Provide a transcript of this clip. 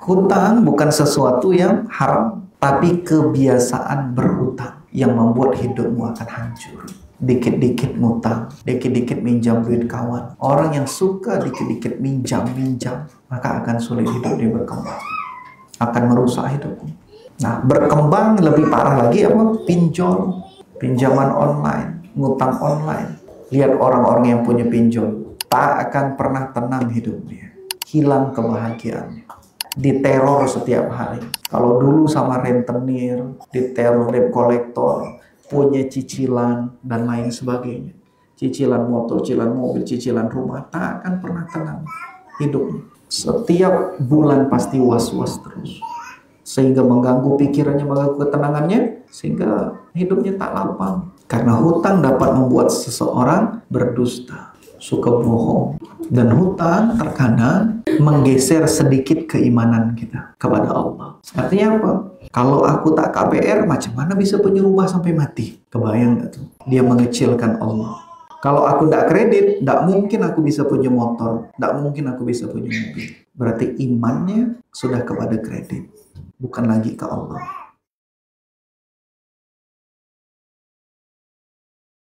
Hutang bukan sesuatu yang haram, tapi kebiasaan berhutang yang membuat hidupmu akan hancur. Dikit-dikit ngutang, dikit-dikit minjam duit kawan. Orang yang suka dikit-dikit minjam, maka akan sulit hidup dia berkembang. Akan merusak hidupmu. Nah, berkembang lebih parah lagi apa? Pinjol, pinjaman online, ngutang online. Lihat orang-orang yang punya pinjol, tak akan pernah tenang hidupnya. Hilang kebahagiaannya. Diteror setiap hari. Kalau dulu sama rentenir, diteror debt collector, punya cicilan dan lain sebagainya. Cicilan motor, cicilan mobil, cicilan rumah, tak akan pernah tenang hidupnya. Setiap bulan pasti was-was terus. Sehingga mengganggu pikirannya, mengganggu ketenangannya, sehingga hidupnya tak lapang. Karena hutang dapat membuat seseorang berdusta, suka bohong. Dan hutang terkadang menggeser sedikit keimanan kita kepada Allah. Artinya apa? Kalau aku tak KPR, macam mana bisa punya rumah sampai mati? Kebayang gak tuh? Dia mengecilkan Allah. Kalau aku tak kredit, tak mungkin aku bisa punya motor. Tak mungkin aku bisa punya mobil. Berarti imannya sudah kepada kredit, bukan lagi ke Allah.